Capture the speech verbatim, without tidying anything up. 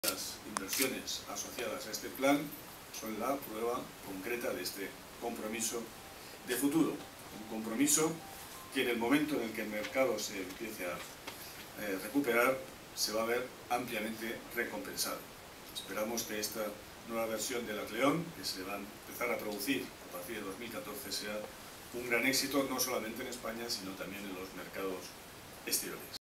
Las inversiones asociadas a este plan son la prueba concreta de este compromiso de futuro, un compromiso que en el momento en el que el mercado se empiece a eh, recuperar se va a ver ampliamente recompensado. Esperamos que esta nueva versión del Atleón, que se va a empezar a producir a partir de dos mil catorce, sea un gran éxito no solamente en España, sino también en los mercados exteriores.